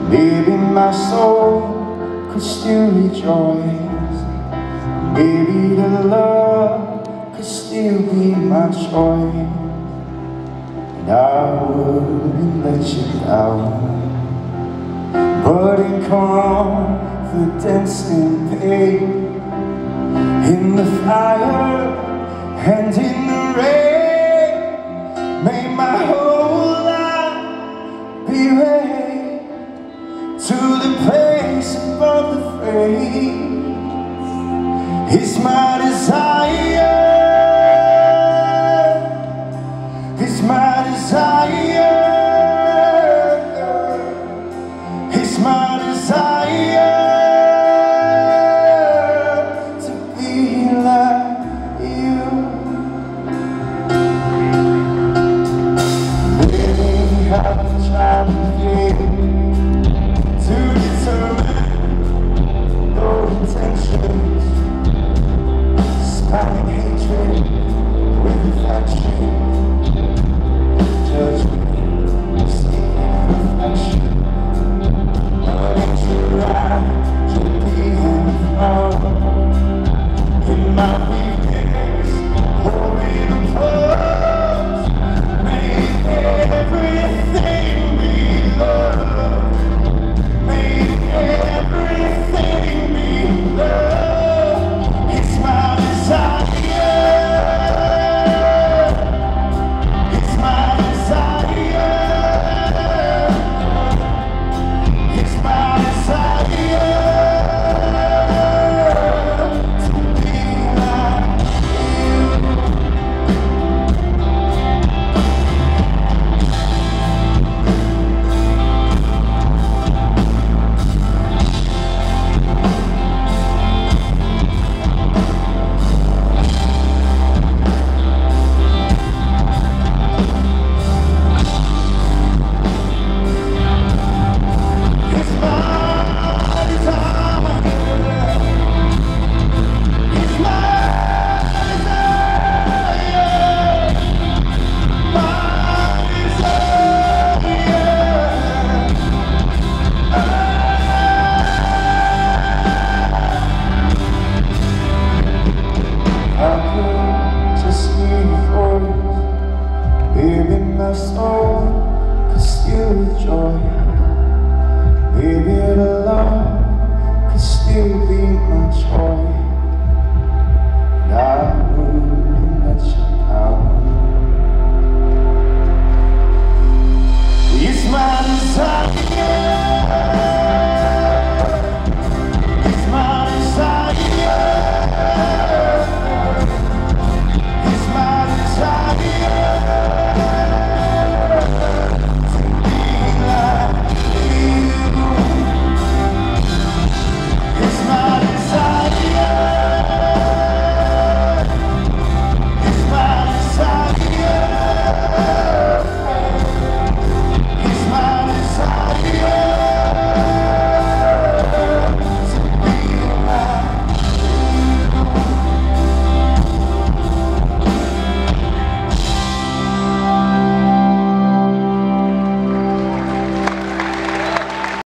Maybe my soul could still rejoice. Maybe the love could still be my choice, and I wouldn't let you down. But in confidence and pain, in the fire and in the rain, may my whole life be raised to the place above the frame. It's my desire